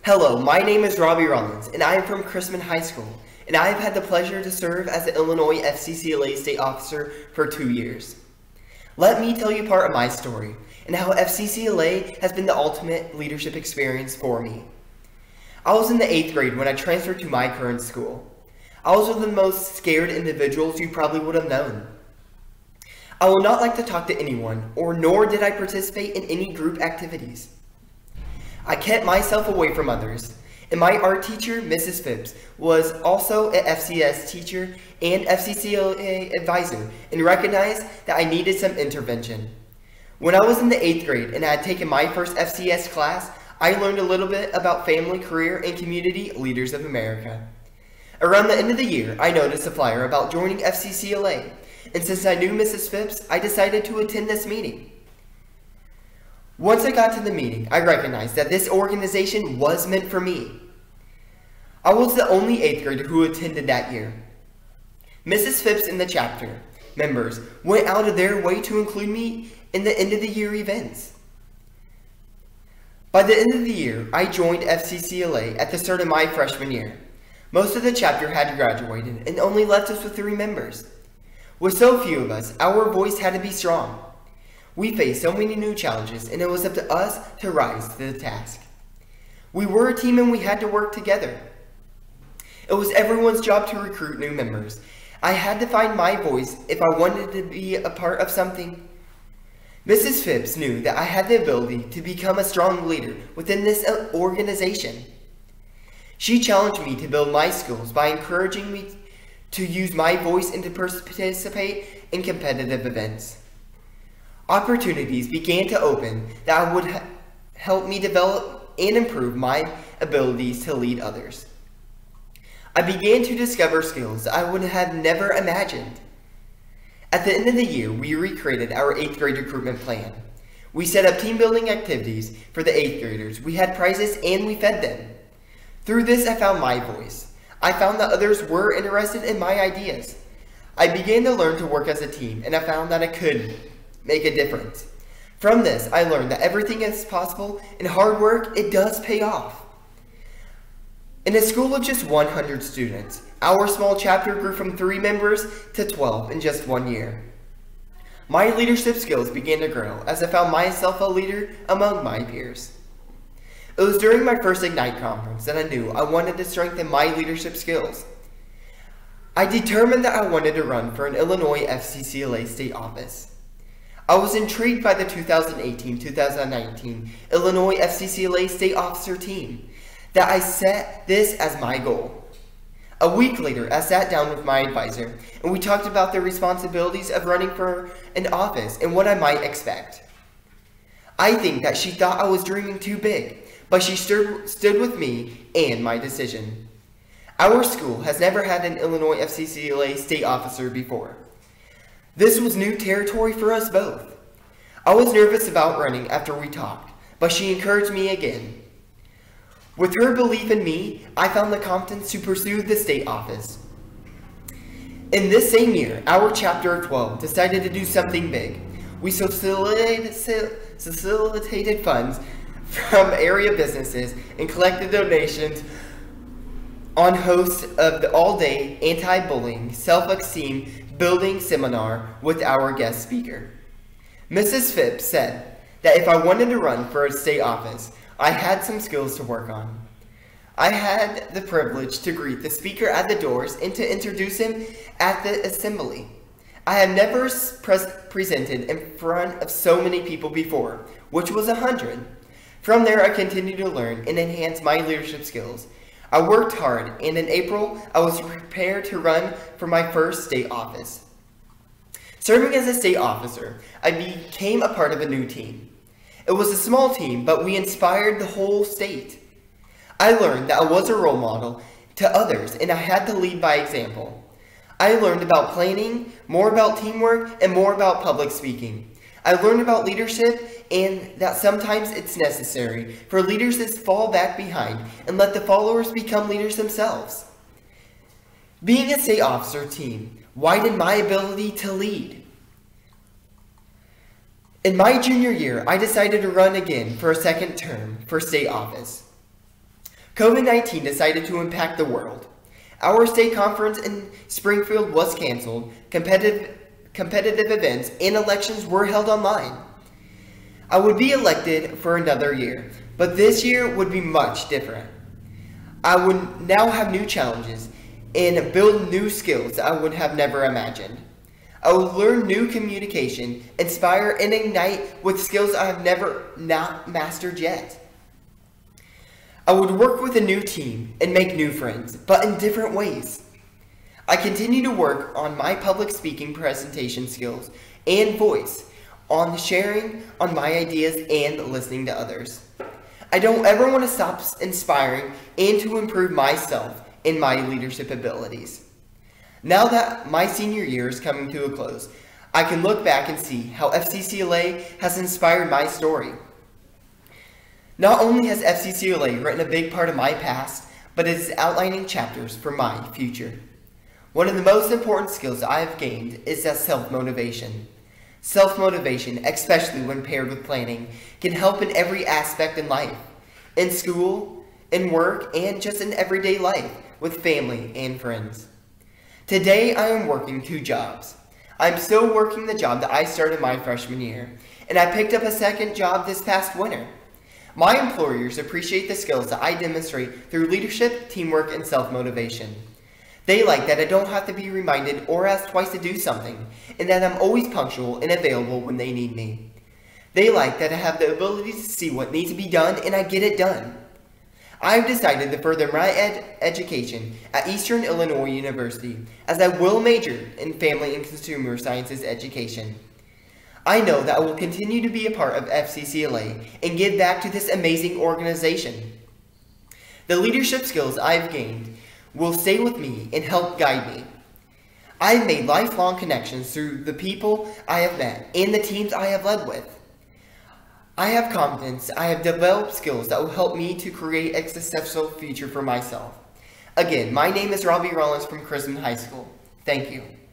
Hello, my name is Robbie Rollins, and I am from Chrisman High School, and I have had the pleasure to serve as the Illinois FCCLA State Officer for 2 years. Let me tell you part of my story, and how FCCLA has been the ultimate leadership experience for me. I was in the 8th grade when I transferred to my current school. I was one of the most scared individuals you probably would have known. I would not like to talk to anyone, nor did I participate in any group activities. I kept myself away from others, and my art teacher, Mrs. Phipps, was also an FCS teacher and FCCLA advisor and recognized that I needed some intervention. When I was in the 8th grade and I had taken my first FCS class, I learned a little bit about family, career, and community leaders of America. Around the end of the year, I noticed a flyer about joining FCCLA, and since I knew Mrs. Phipps, I decided to attend this meeting. Once I got to the meeting, I recognized that this organization was meant for me. I was the only 8th grader who attended that year. Mrs. Phipps and the chapter members went out of their way to include me in the end of the year events. By the end of the year, I joined FCCLA at the start of my freshman year. Most of the chapter had graduated and only left us with 3 members. With so few of us, our voice had to be strong. We faced so many new challenges, and it was up to us to rise to the task. We were a team and we had to work together. It was everyone's job to recruit new members. I had to find my voice if I wanted to be a part of something. Mrs. Phipps knew that I had the ability to become a strong leader within this organization. She challenged me to build my skills by encouraging me to use my voice and to participate in competitive events. Opportunities began to open that would help me develop and improve my abilities to lead others. I began to discover skills I would have never imagined. At the end of the year, we recreated our 8th grade recruitment plan. We set up team building activities for the 8th graders. We had prizes and we fed them. Through this, I found my voice. I found that others were interested in my ideas. I began to learn to work as a team, and I found that I could make a difference. From this, I learned that everything is possible, and hard work, it does pay off. In a school of just 100 students, our small chapter grew from 3 members to 12 in just 1 year. My leadership skills began to grow as I found myself a leader among my peers. It was during my first Ignite conference that I knew I wanted to strengthen my leadership skills. I determined that I wanted to run for an Illinois FCCLA state office. I was intrigued by the 2018-2019 Illinois FCCLA state officer team, that I set this as my goal. A week later, I sat down with my advisor, and we talked about the responsibilities of running for an office and what I might expect. I think that she thought I was dreaming too big, but she stood with me and my decision. Our school has never had an Illinois FCCLA state officer before. This was new territory for us both. I was nervous about running after we talked, but she encouraged me again. With her belief in me, I found the confidence to pursue the state office. In this same year, our chapter of 12 decided to do something big. We facilitated funds from area businesses and collected donations on host of the all-day anti-bullying, self-esteem building seminar with our guest speaker. Mrs. Phipps said that if I wanted to run for a state office, I had some skills to work on. I had the privilege to greet the speaker at the doors and to introduce him at the assembly. I had never presented in front of so many people before, which was 100. From there, I continued to learn and enhance my leadership skills. I worked hard, and in April, I was prepared to run for my first state office. Serving as a state officer, I became a part of a new team. It was a small team, but we inspired the whole state. I learned that I was a role model to others, and I had to lead by example. I learned about planning, more about teamwork, and more about public speaking. I learned about leadership and that sometimes it's necessary for leaders to fall back behind and let the followers become leaders themselves. Being a state officer team widened my ability to lead. In my junior year, I decided to run again for a second term for state office. COVID-19 decided to impact the world. Our state conference in Springfield was canceled, competitive events and elections were held online. I would be elected for another year, but this year would be much different. I would now have new challenges and build new skills that I would have never imagined. I would learn new communication, inspire, and ignite with skills I have not mastered yet. I would work with a new team and make new friends, but in different ways. I continue to work on my public speaking presentation skills and voice, on sharing on my ideas and listening to others. I don't ever want to stop inspiring and to improve myself and my leadership abilities. Now that my senior year is coming to a close, I can look back and see how FCCLA has inspired my story. Not only has FCCLA written a big part of my past, but it is outlining chapters for my future. One of the most important skills I have gained is that self-motivation. Self-motivation, especially when paired with planning, can help in every aspect in life. In school, in work, and just in everyday life with family and friends. Today I am working 2 jobs. I'm still working the job that I started my freshman year, and I picked up a second job this past winter. My employers appreciate the skills that I demonstrate through leadership, teamwork, and self-motivation. They like that I don't have to be reminded or asked twice to do something, and that I'm always punctual and available when they need me. They like that I have the ability to see what needs to be done and I get it done. I've decided to further my education at Eastern Illinois University, as I will major in Family and Consumer Sciences education. I know that I will continue to be a part of FCCLA and give back to this amazing organization. The leadership skills I've gained will stay with me and help guide me. I've made lifelong connections through the people I have met and the teams I have led with. I have confidence I have developed skills that will help me to create a successful future for myself. Again, my name is Robbie Rollins from Chrisman High School. Thank you.